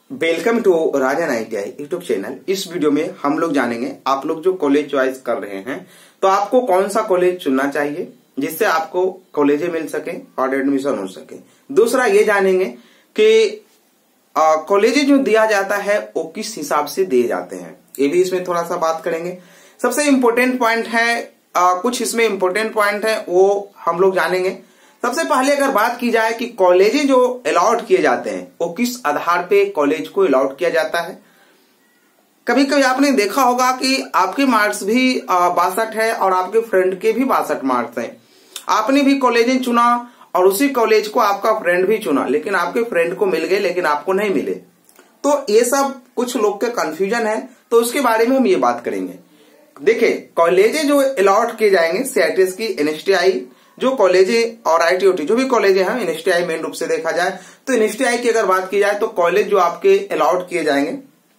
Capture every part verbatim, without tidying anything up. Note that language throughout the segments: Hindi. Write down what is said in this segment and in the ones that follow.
Welcome to Rajan I T I YouTube channel. इस वीडियो में हम लोग जानेंगे आप लोग जो कॉलेज चॉइस कर रहे हैं तो आपको कौन सा कॉलेज चुनना चाहिए जिससे आपको कॉलेज मिल सके और एडमिशन हो सके। दूसरा ये जानेंगे कि कॉलेज जो दिया जाता है वो किस हिसाब से दिए जाते हैं, ये भी इसमें थोड़ा सा बात करेंगे। सबसे इम्पोर्टेंट पॉइंट है आ, कुछ इसमें इम्पोर्टेंट पॉइंट है वो हम लोग जानेंगे। सबसे पहले अगर बात की जाए कि कॉलेज जो अलॉट किए जाते हैं वो किस आधार पे कॉलेज को अलॉट किया जाता है। कभी कभी आपने देखा होगा कि आपके मार्क्स भी बासठ है और आपके फ्रेंड के भी बासठ मार्क्स हैं, आपने भी कॉलेज चुना और उसी कॉलेज को आपका फ्रेंड भी चुना, लेकिन आपके फ्रेंड को मिल गए लेकिन आपको नहीं मिले। तो ये सब कुछ लोग के कंफ्यूजन है, तो उसके बारे में हम ये बात करेंगे। देखिए, कॉलेज जो अलॉट किए जाएंगे सीआईटीएस की, एनएसटीआई जो कॉलेज और आईटीओटी जो भी कॉलेज है, एनएसटीआई मेन रूप से देखा जाए तो एनएसटीआई की अगर बात की जाए तो कॉलेज जो आपके अलॉट किए जाएंगे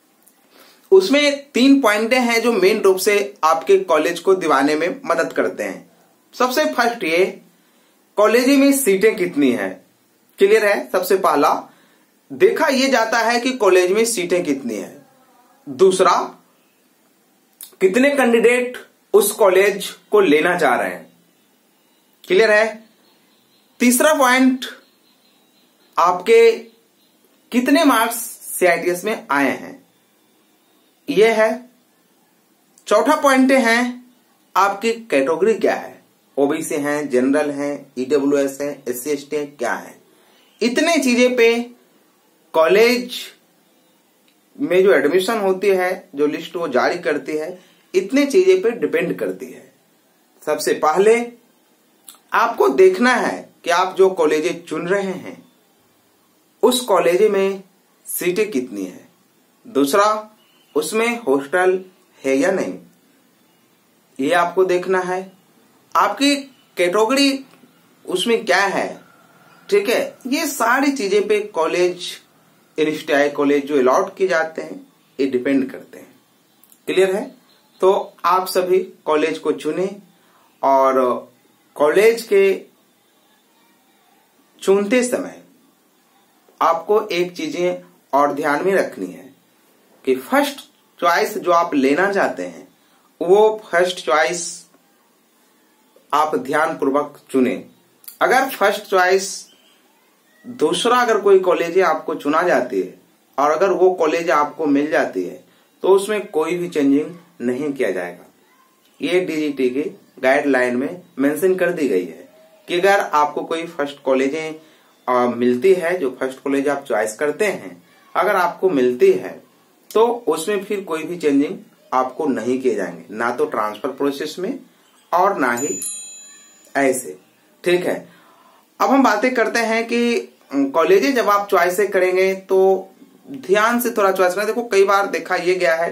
उसमें तीन पॉइंट हैं जो मेन रूप से आपके कॉलेज को दिवाने में मदद करते हैं। सबसे फर्स्ट ये कॉलेज में सीटें कितनी है, क्लियर है। सबसे पहला देखा यह जाता है कि कॉलेज में सीटें कितनी है। दूसरा, कितने कैंडिडेट उस कॉलेज को लेना चाह रहे हैं, क्लियर है। तीसरा पॉइंट, आपके कितने मार्क्स सीआईटीएस में आए हैं, यह है। चौथा पॉइंट है आपकी कैटेगरी क्या है, ओबीसी हैं, जनरल हैं, ईडब्ल्यूएस हैं, एससी एसटी हैं, क्या है। इतने चीजें पे कॉलेज में जो एडमिशन होती है, जो लिस्ट वो जारी करती है, इतने चीजें पे डिपेंड करती है। सबसे पहले आपको देखना है कि आप जो कॉलेज चुन रहे हैं उस कॉलेज में सीटें कितनी है। दूसरा, उसमें हॉस्टल है या नहीं, ये आपको देखना है। आपकी कैटेगरी उसमें क्या है, ठीक है। ये सारी चीजें पे कॉलेज, एनएसटीआई कॉलेज जो अलॉट किए जाते हैं ये डिपेंड करते हैं, क्लियर है। तो आप सभी कॉलेज को चुने और कॉलेज के चुनते समय आपको एक चीजें और ध्यान में रखनी है कि फर्स्ट चॉइस जो आप लेना चाहते हैं वो फर्स्ट चॉइस आप ध्यान पूर्वक चुने। अगर फर्स्ट चॉइस दूसरा अगर कोई कॉलेज आपको चुना जाती है और अगर वो कॉलेज आपको मिल जाती है तो उसमें कोई भी चेंजिंग नहीं किया जाएगा। ये डीजीटी की गाइडलाइन में मेंशन कर दी गई है कि अगर आपको कोई फर्स्ट कॉलेजें मिलती है, जो फर्स्ट कॉलेज आप चॉइस करते हैं, अगर आपको मिलती है तो उसमें फिर कोई भी चेंजिंग आपको नहीं किए जाएंगे, ना तो ट्रांसफर प्रोसेस में और ना ही ऐसे, ठीक है। अब हम बातें करते हैं कि कॉलेजें जब आप चॉइस करेंगे तो ध्यान से थोड़ा चॉइस करें। देखो, कई बार देखा यह गया है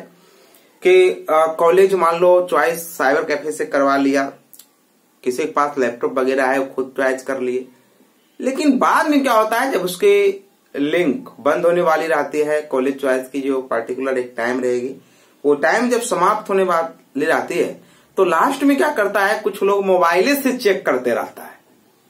कि कॉलेज मान लो चॉइस साइबर कैफे से करवा लिया, किसी के पास लैपटॉप वगैरह है वो खुद चॉइस कर लिए, लेकिन बाद में क्या होता है जब उसके लिंक बंद होने वाली रहती है, कॉलेज चॉइस की जो पर्टिकुलर एक टाइम रहेगी, वो टाइम जब समाप्त होने वाली रहती है तो लास्ट में क्या करता है, कुछ लोग मोबाइल से चेक करते रहता है।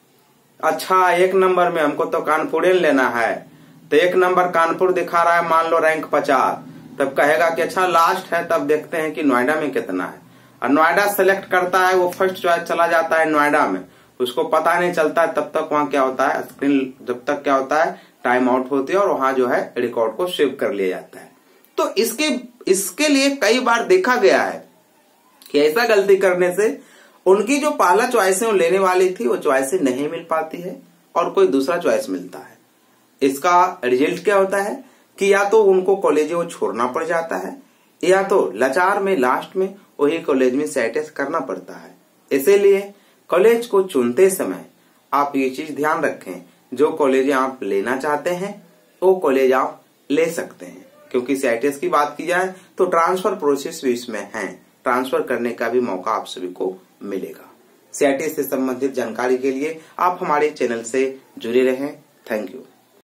अच्छा, एक नंबर में हमको तो कानपुर लेना है, तो एक नंबर कानपुर दिखा रहा है, मान लो रैंक पचास, तब कहेगा कि अच्छा लास्ट है, तब देखते हैं कि नोएडा में कितना है, और नोएडा सेलेक्ट करता है, वो फर्स्ट चॉइस चला जाता है नोएडा में, उसको पता नहीं चलता है तब तक वहां क्या होता है, स्क्रीन जब तक क्या होता है टाइम आउट होती है और वहां जो है रिकॉर्ड को सेव कर लिया जाता है। तो इसके इसके लिए कई बार देखा गया है कि ऐसा गलती करने से उनकी जो पहला चॉइस है वो लेने वाली थी, वो चॉइस नहीं मिल पाती है और कोई दूसरा चॉइस मिलता है। इसका रिजल्ट क्या होता है कि या तो उनको कॉलेज वो छोड़ना पड़ जाता है, या तो लाचार में लास्ट में वही कॉलेज में सीआईटीएस करना पड़ता है। इसीलिए कॉलेज को चुनते समय आप ये चीज ध्यान रखें, जो कॉलेज आप लेना चाहते हैं वो कॉलेज आप ले सकते हैं, क्योंकि सीआईटीएस की बात की जाए तो ट्रांसफर प्रोसेस भी इसमें है, ट्रांसफर करने का भी मौका आप सभी को मिलेगा। सीआईटीएस से संबंधित जानकारी के लिए आप हमारे चैनल से जुड़े रहें। Thank you.